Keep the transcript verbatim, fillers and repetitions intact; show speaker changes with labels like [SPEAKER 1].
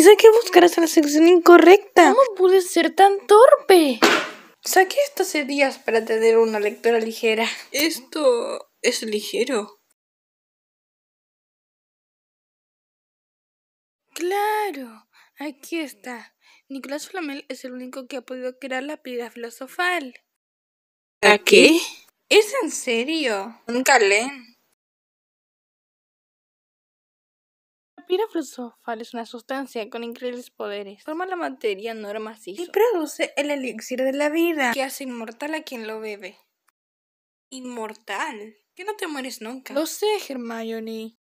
[SPEAKER 1] Quizá que buscaras en la sección incorrecta.
[SPEAKER 2] ¿Cómo pude ser tan torpe?
[SPEAKER 1] Saqué esto hace días para tener una lectura ligera. ¿Esto es ligero?
[SPEAKER 2] Claro, aquí está. Nicolás Flamel es el único que ha podido crear la piedra filosofal.
[SPEAKER 1] ¿A qué? ¿Es en serio? Nunca leen.
[SPEAKER 2] La piedra filosofal es una sustancia con increíbles poderes. Forma la materia no macizo
[SPEAKER 1] Y produce el elixir de la vida, que hace inmortal a quien lo bebe. ¿Inmortal? ¿Que no te mueres nunca?
[SPEAKER 2] Lo sé, Hermione.